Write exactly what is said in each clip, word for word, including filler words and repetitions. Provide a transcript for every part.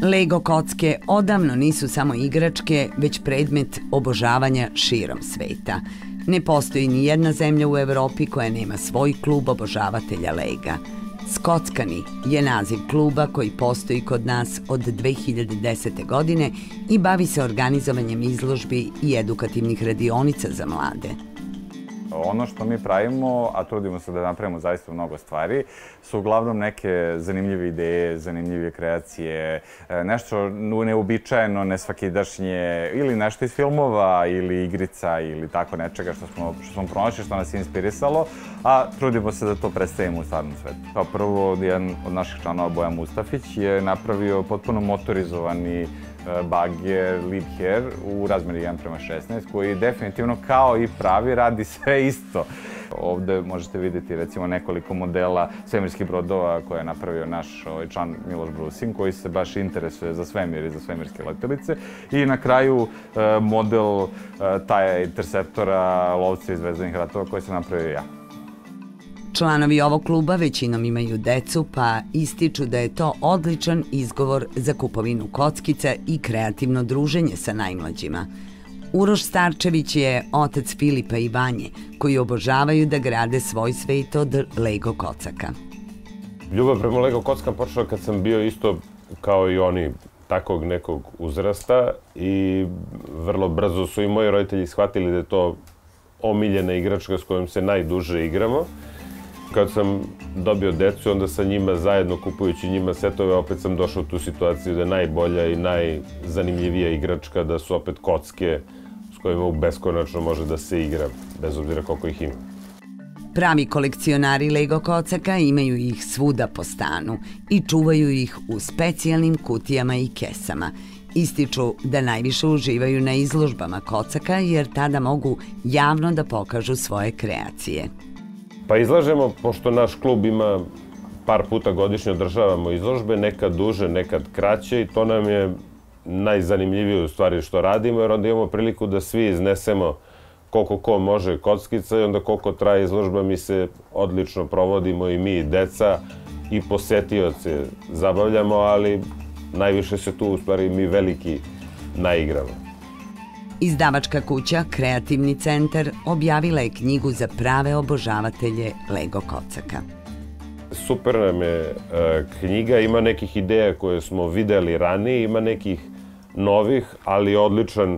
Lego kocke odavno nisu samo igračke, već predmet obožavanja širom sveta. Ne postoji ni jedna zemlja u Evropi koja nema svoj klub obožavatelja Lega. Skockani je naziv kluba koji postoji kod nas od dve hiljade desete. godine i bavi se organizovanjem izložbi i edukativnih radionica za mlade. Ono što mi pravimo, a trudimo se da napravimo zaista mnogo stvari, su uglavnom neke zanimljive ideje, zanimljive kreacije, nešto neobičajeno, nesvakidašnje, ili nešto iz filmova, ili igrica, ili tako nečega što smo, što smo pronašli, što nas je inspirisalo, a trudimo se da to predstavimo u stvarnom svetu. Kao prvo, jedan od naših članova, Bojan Mustafić, je napravio potpuno motorizovani bager Liebherr u razmeri jedan prema šesnaest, koji definitivno kao i pravi radi sve isto. Ovde možete vidjeti recimo nekoliko modela svemirskih brodova koje je napravio naš član Miloš Brusin, koji se baš interesuje za svemir i za svemirske letelice. I na kraju model Taja Interceptora, lovca iz Zvezdanih ratova, koji sam napravio ja. Članovi ovog kluba većinom imaju decu, pa ističu da je to odličan izgovor za kupovinu kockica i kreativno druženje sa najmlađima. Uroš Starčević je otac Filipa i Vanje, koji obožavaju da grade svoj svet od Lego kocaka. Ljubav prema Lego kockama počela kad sam bio isto kao i oni takvog nekog uzrasta i vrlo brzo su i moji roditelji shvatili da je to omiljena igračka s kojom se najduže igramo. Kad sam dobio decu, onda sa njima zajedno, kupujući njima setove, opet sam došao u tu situaciju da je najbolja i najzanimljivija igračka, da su opet kocke s kojima beskonačno može da se igra, bez obzira koliko ih ima. Pravi kolekcionari Lego kocaka imaju ih svuda po stanu i čuvaju ih u specijalnim kutijama i kesama. Ističu da najviše uživaju na izložbama kocaka jer tada mogu javno da pokažu svoje kreacije. Pa izlažemo, pošto naš klub ima par puta godišnje održavamo izložbe, nekad duže, nekad kraće i to nam je najzanimljivije u stvari što radimo, jer onda imamo priliku da svi iznesemo koliko ko može kockica i onda koliko traje izložba mi se odlično provodimo i mi i deca i posetioce zabavljamo, ali najviše se tu u stvari mi veliki naigramo. Izdavačka kuća Kreativni centar objavila je knjigu za prave obožavatelje Lego kocaka. Super nam je knjiga, ima nekih ideja koje smo videli ranije, ima nekih novih, ali odličan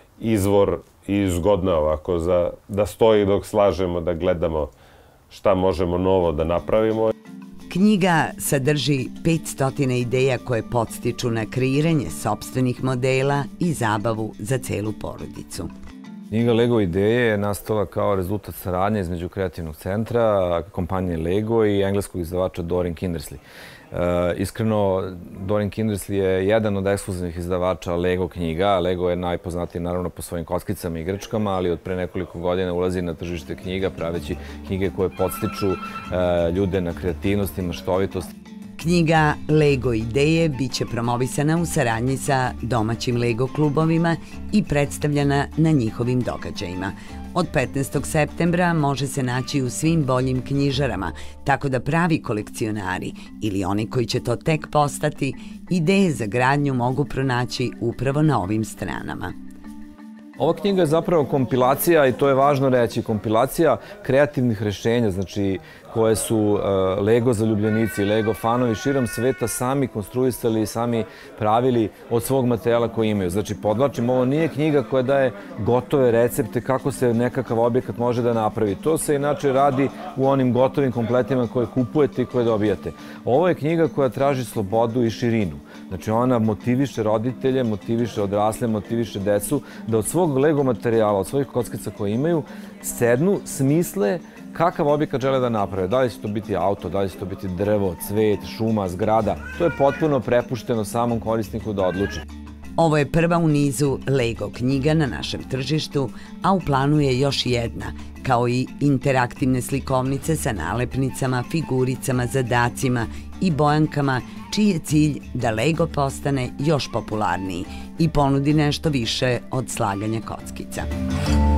izvor i zgodna ovako da stoji dok slažemo, da gledamo šta možemo novo da napravimo. Knjiga sadrži petsto ideja koje podstiču na kreiranje sopstvenih modela i zabavu za celu porodicu. Knjiga Lego ideje je nastala kao rezultat saradnje između Kreativnog centra, kompanije Lego i engleskog izdavača Doreen Kindersley. Iskreno, Doreen Kindersley je jedan od ekskluzivnih izdavača Lego knjiga. Lego je najpoznatiji naravno po svojim kockicama i igračkama, ali od pre nekoliko godina ulazi na tržište knjiga praveći knjige koje podstiču ljude na kreativnost i maštovitost. Knjiga Lego ideje biće promovisana u saradnji sa domaćim Lego klubovima i predstavljena na njihovim događajima. Od petnaestog septembra može se naći u svim boljim knjižarama, tako da pravi kolekcionari ili oni koji će to tek postati, ideje za gradnju mogu pronaći upravo na ovim stranama. Ova knjiga je zapravo kompilacija, i to je važno reći, kompilacija kreativnih rešenja, znači koje su Lego zaljubljenici, Lego fanovi širom sveta sami konstruisali i sami pravili od svog materijala koji imaju. Znači, podvlačim, ovo nije knjiga koja daje gotove recepte kako se nekakav objekat može da napravi. To se inače radi u onim gotovim kompletima koje kupujete i koje dobijate. Ovo je knjiga koja traži slobodu i širinu. Znači, ona motiviše roditelje, motiviše odrasle, motiviše decu da od svog Lego materijala, od svojih kockica koje imaju, sednu, smisle kakav objekat žele da naprave. Da li će to biti auto, da li će to biti drvo, cvet, šuma, zgrada. To je potpuno prepušteno samom korisniku da odluči. Ovo je prva u nizu Lego knjiga na našem tržištu, a u planu je još jedna, kao i interaktivne slikovnice sa nalepnicama, figuricama, zadacima i bojankama, čiji je cilj da Lego postane još popularniji i ponudi nešto više od slaganja kockica.